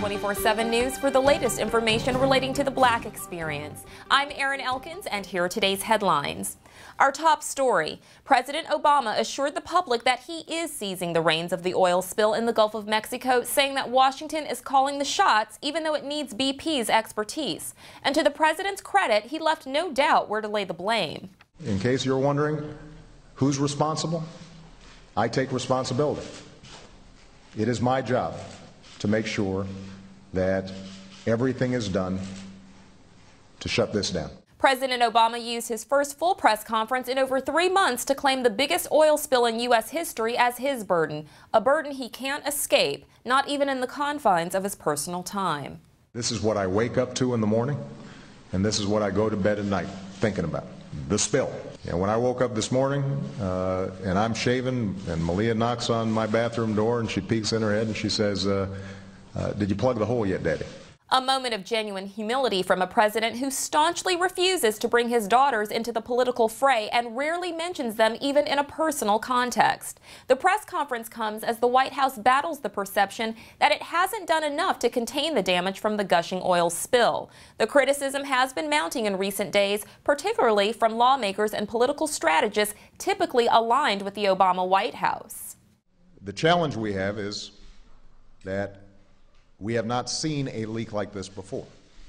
BlackTV247 News for the latest information relating to the Black experience. I'm Erin Elkins, and here are today's headlines. Our top story: President Obama assured the public that he is seizing the reins of the oil spill in the Gulf of Mexico, saying that Washington is calling the shots even though it needs BP's expertise. And to the president's credit, he left no doubt where to lay the blame. In case you're wondering who's responsible, I take responsibility. It is my job to make sure that everything is done to shut this down. President Obama used his first full press conference in over 3 months to claim the biggest oil spill in U.S. history as his burden, a burden he can't escape, not even in the confines of his personal time. This is what I wake up to in the morning, and this is what I go to bed at night thinking about, the spill. And when I woke up this morning and I'm shaving, and Malia knocks on my bathroom door and she peeks in her head and she says, did you plug the hole yet, Daddy? A moment of genuine humility from a president who staunchly refuses to bring his daughters into the political fray and rarely mentions them even in a personal context. The press conference comes as the White House battles the perception that it hasn't done enough to contain the damage from the gushing oil spill. The criticism has been mounting in recent days, particularly from lawmakers and political strategists typically aligned with the Obama White House. The challenge we have is that we have not seen a leak like this before.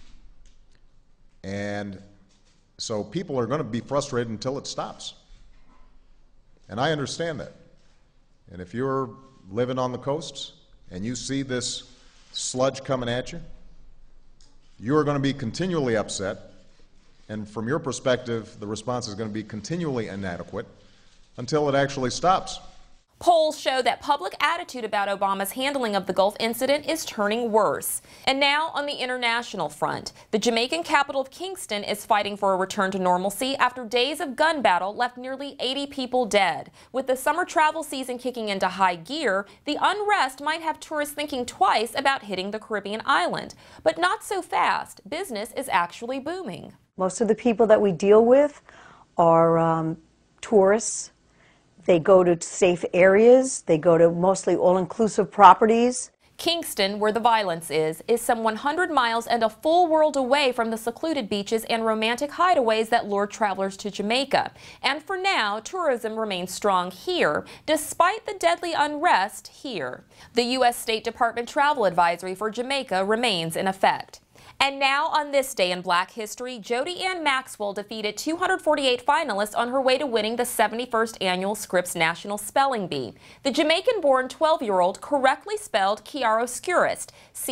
And so people are going to be frustrated until it stops. And I understand that. And if you're living on the coasts and you see this sludge coming at you, you are going to be continually upset. And from your perspective, the response is going to be continually inadequate until it actually stops. Polls show that public attitude about Obama's handling of the Gulf incident is turning worse. And now on the international front, the Jamaican capital of Kingston is fighting for a return to normalcy after days of gun battle left nearly 80 people dead. With the summer travel season kicking into high gear, the unrest might have tourists thinking twice about hitting the Caribbean island. But not so fast. Business is actually booming. Most of the people that we deal with are tourists. They go to safe areas. They go to mostly all-inclusive properties. Kingston, where the violence is some 100 miles and a full world away from the secluded beaches and romantic hideaways that lure travelers to Jamaica. And for now, tourism remains strong here, despite the deadly unrest here. The U.S. State Department travel advisory for Jamaica remains in effect. And now, on this day in Black history, Jody Ann Maxwell defeated 248 finalists on her way to winning the 71st annual Scripps National Spelling Bee. The Jamaican-born 12-year-old correctly spelled chiaroscurist,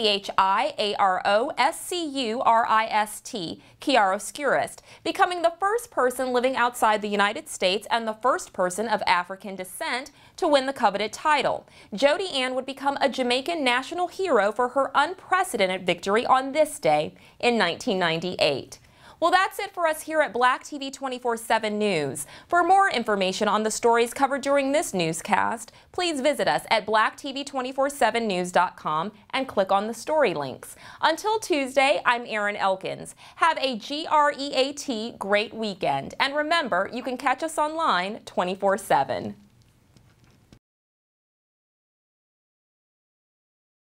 C-H-I-A-R-O-S-C-U-R-I-S-T, chiaroscurist, becoming the first person living outside the United States and the first person of African descent to win the coveted title. Jody Ann would become a Jamaican national hero for her unprecedented victory on this day in 1998. Well, that's it for us here at BlackTV247 News. For more information on the stories covered during this newscast, please visit us at BlackTV247News.com and click on the story links. Until Tuesday, I'm Erin Elkins. Have a great weekend. And remember, you can catch us online 24/7.